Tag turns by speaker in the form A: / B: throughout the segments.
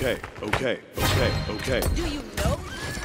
A: Okay.
B: Do you know?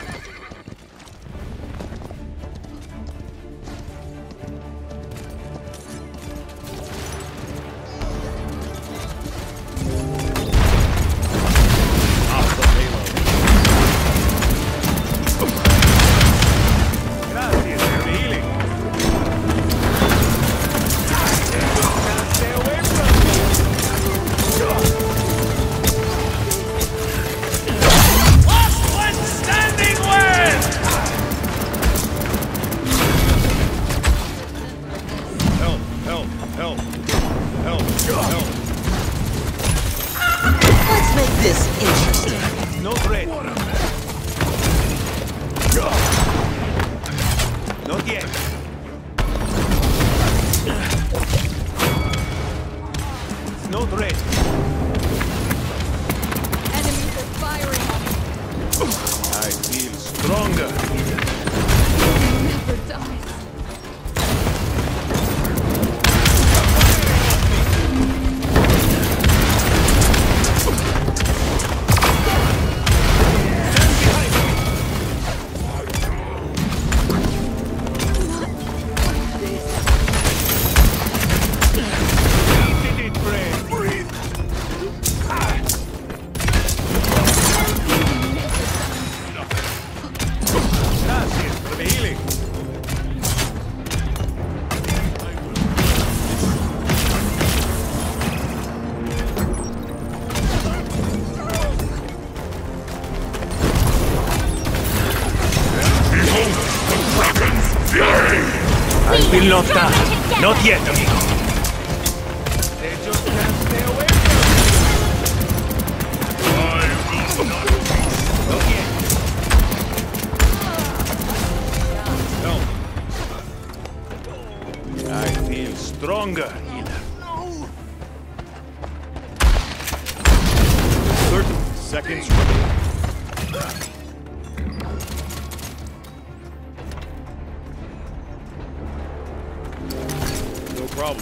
C: Let's make this interesting.
A: No threat. Not yet. No threat.
B: Enemies are firing on me.
A: I feel stronger.
B: Never dies.
A: I will not die. Not yet, amigo. They just can't stay away from me. Not yet. No. I feel stronger, healer. 30 seconds remaining. No problem.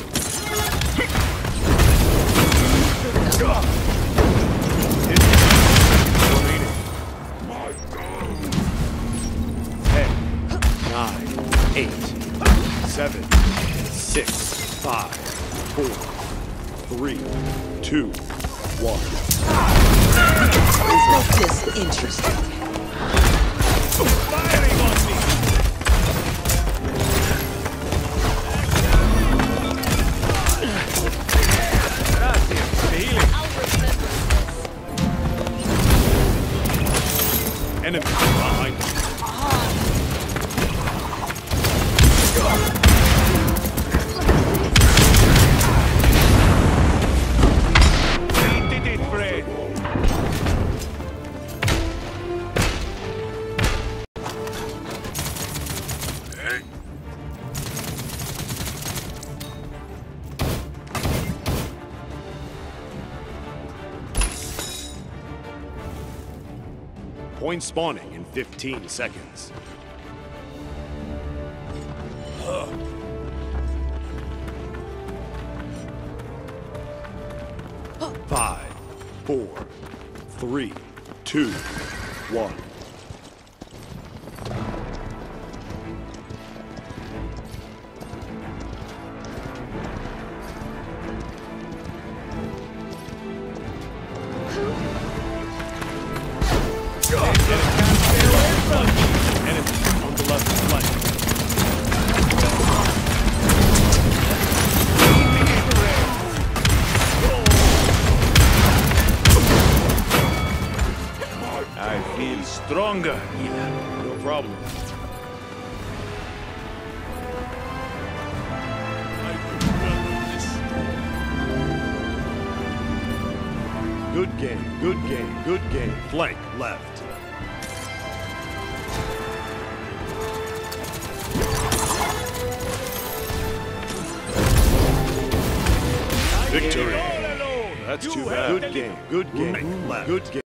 A: 10, 9, 8, 7, 6, 5, 4, 3, 2, 1.
C: Let's make this interesting.
A: Firing on me! Enemy behind me. We did it, Fred. Point spawning in 15 seconds. 5, 4, 3, 2, 1. Enemy on the left flank. I feel stronger, healer. No problem. Good game, good game, good game. Flank left. Victory. That's too bad. Good game, good game, left. Good game.